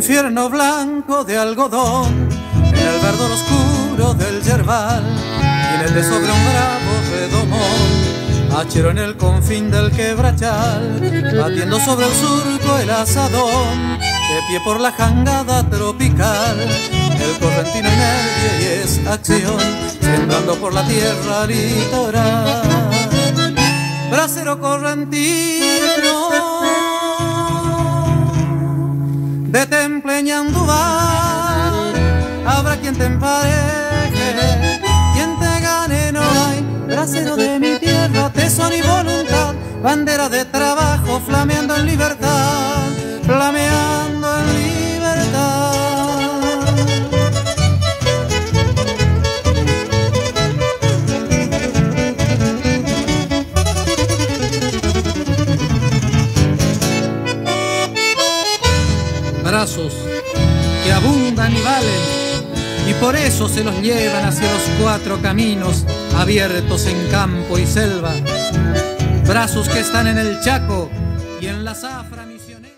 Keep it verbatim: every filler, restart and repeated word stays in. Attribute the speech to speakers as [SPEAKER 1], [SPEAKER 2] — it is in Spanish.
[SPEAKER 1] infierno blanco de algodón, en el verdor oscuro del yerbal y en el desove un bravo redomón, hachero en el confín del quebrachal, batiendo sobre el surco el asadón, de pie por la jangada tropical, el correntino energia y es acción, sembrando por la tierra litoral. Bracero correntino de Templeñandúa, habrá quien te empareje, quien te gane no hay. Bracero de mi tierra, tesón y voluntad, bandera de trabajo flameando en libertad, flameando en libertad.
[SPEAKER 2] Brazos que abundan y valen, y por eso se los llevan hacia los cuatro caminos abiertos en campo y selva. Brazos que están en el Chaco y en la zafra misionera.